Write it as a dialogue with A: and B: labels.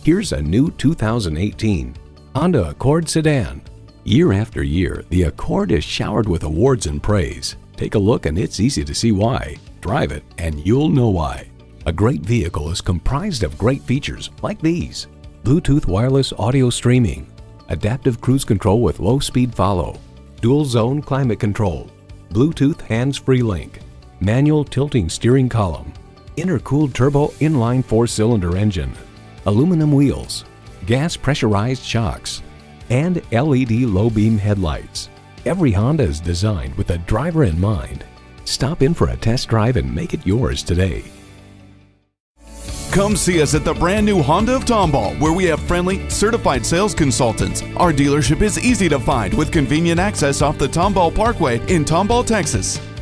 A: Here's a new 2018 Honda Accord sedan. Year after year, the Accord is showered with awards and praise. Take a look and it's easy to see why. Drive it and you'll know why. A great vehicle is comprised of great features like these: Bluetooth wireless audio streaming, adaptive cruise control with low-speed follow, dual zone climate control, Bluetooth hands-free link, manual tilting steering column, intercooled turbo inline 4-cylinder engine, aluminum wheels, gas pressurized shocks, and LED low-beam headlights. Every Honda is designed with the driver in mind. Stop in for a test drive and make it yours today.
B: Come see us at the brand new Honda of Tomball, where we have friendly, certified sales consultants. Our dealership is easy to find with convenient access off the Tomball Parkway in Tomball, Texas.